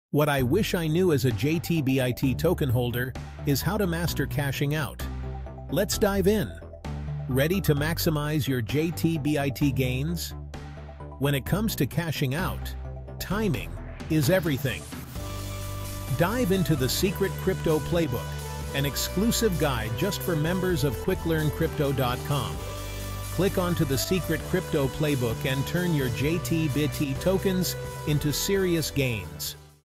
What I wish I knew as a JTBIT token holder is how to master cashing out. Let's dive in. Ready to maximize your JTBIT gains? When it comes to cashing out, timing is everything. Dive into the Secret Crypto Playbook, an exclusive guide just for members of QuickLearnCrypto.com. Click onto the Secret Crypto Playbook and turn your JTBIT tokens into serious gains.